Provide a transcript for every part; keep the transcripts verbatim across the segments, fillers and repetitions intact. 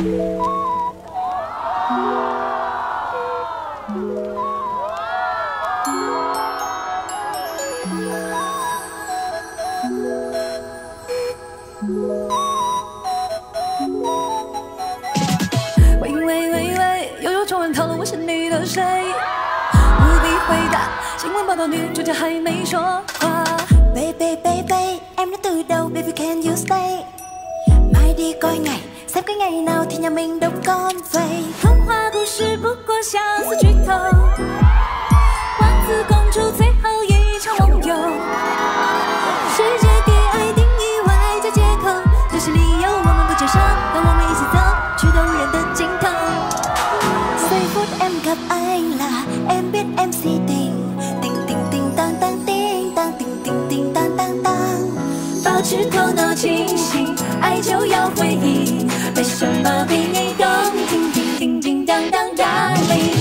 喂喂喂喂，悠悠重温讨论我是你的谁？不必回答，新闻报道女主角还没说话。 Baby baby, em đã từ đầu, baby can you stay? Mai đi coi ngày, xem cái ngày nào thì nhà mình đông con về. 童话故事不过相似剧透，王子公主最后一场梦游，世界给爱定义外在借口，这是理由我們不接受，當我們一起走去動人的盡頭。 Giây phút em gặp anh là em biết em si tình, tình tình tình tang tang tình tang tình tình tình tang tang tang. 保持頭腦清醒，愛就要回應，沒什麼比你動聽，叮叮叮當當 darling。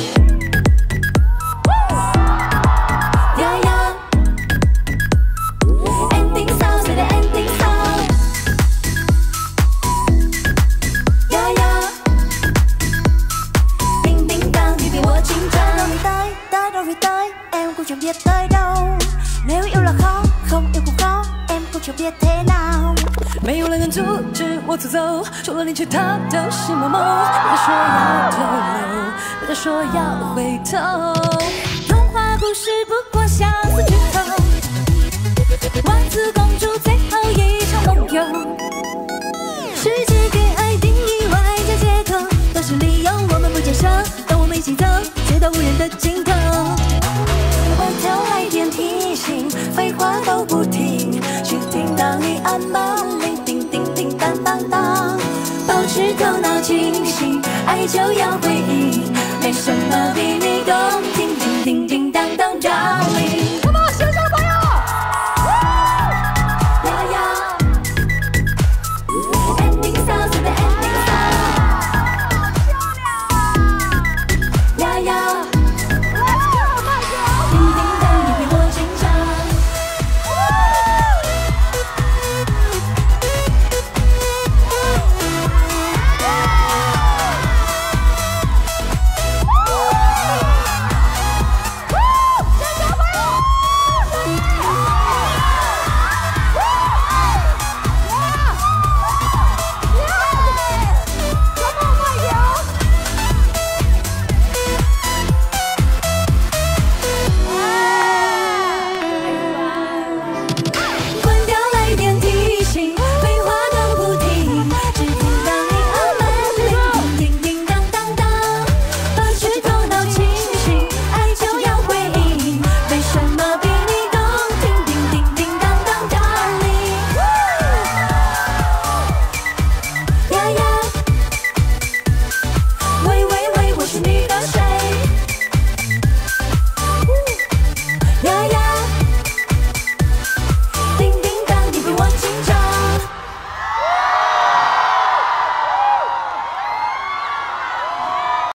呀呀 ，ending sound，誰的 ending sound？ 呀呀，叮叮當，你比我緊張。 Tới đâu thì tới, tới đâu thì tới, em cũng chẳng biết tới đâu. Nếu yêu là khó, không yêu cũng khó, em cũng chẳng biết thế nào. 沒有人能阻止我走走，除了你其他都是某某。別說要逗留，別說要回頭。童話故事不過相似劇透，王子公主最後一場夢遊，世界給愛定義外在借口，都是理由我們不接受，當我們一起走，直到無人的盡頭。 回頭來點提醒，廢話都不聽，只聽到你按門鈴，叮叮叮當當當。 保持頭腦清醒，愛就要回應，沒什麼比你動聽，叮叮叮當當 darling。